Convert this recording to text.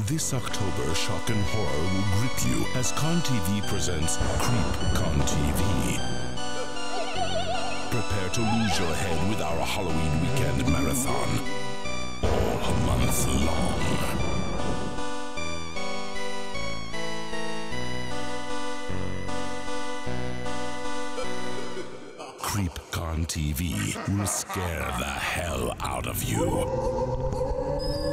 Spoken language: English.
This October, shock and horror will grip you as Con TV presents CreepCon TV. Prepare to lose your head with our Halloween weekend marathon. All month long. CreepCon TV will scare the hell out of you.